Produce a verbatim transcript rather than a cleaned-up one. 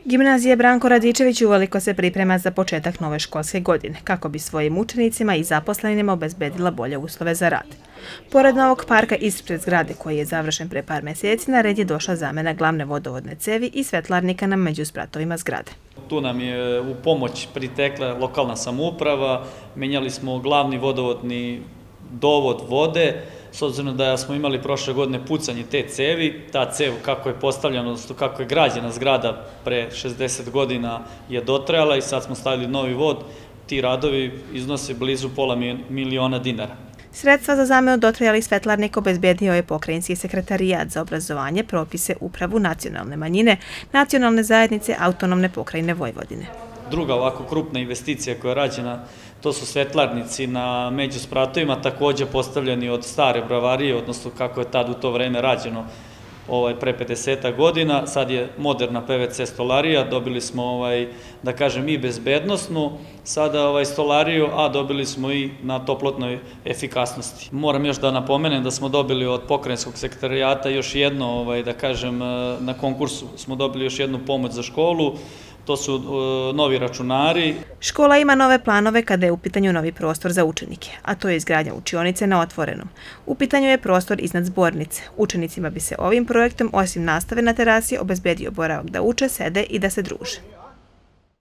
Gimnazija Branko Radičević uveliko se priprema za početak nove školske godine, kako bi svojim učenicima i zaposlenima obezbedila bolje uslove za rad. Pored novog parka ispred zgrade, koji je završen pre par meseci, na red je došla zamena glavne vodovodne cevi i svetlarnika na međuspratovima zgrade. Tu nam je u pomoć pritekla lokalna samouprava, menjali smo glavni vodovodni dovod vode, s obzirom da smo imali prošle godine pucanje te cevi. Ta cev kako je postavljena, odnosno kako je građena zgrada pre šezdeset godina je dotrajala i sad smo stavili novi vod. Ti radovi iznose blizu pola miliona dinara. Sredstva za zamenu dotrajalih svetlarnika obezbedio je Pokrajinski sekretarijat za obrazovanje, propise, upravu, nacionalne manjine, nacionalne zajednice, autonomne pokrajine Vojvodine. Druga ovako krupna investicija koja je rađena, to su svetlarnici na međuspratovima, također postavljeni od stare bravarije, odnosno kako je tad u to vreme rađeno pre pedesetak godina. Sad je moderna P V C stolarija, dobili smo, da kažem, i bezbednosnu sada stolariju, a dobili smo i na toplotnoj efikasnosti. Moram još da napomenem da smo dobili od Pokrajinskog sekretarijata još jedno, da kažem, na konkursu smo dobili još jednu pomoć za školu. To su novi računari. Škola ima nove planove kada je u pitanju novi prostor za učenike, a to je izgradnja učionice na otvorenom. U pitanju je prostor iznad zbornice. Učenicima bi se ovim projektom, osim nastave na terasi, obezbedio boravak da uče, sede i da se druže.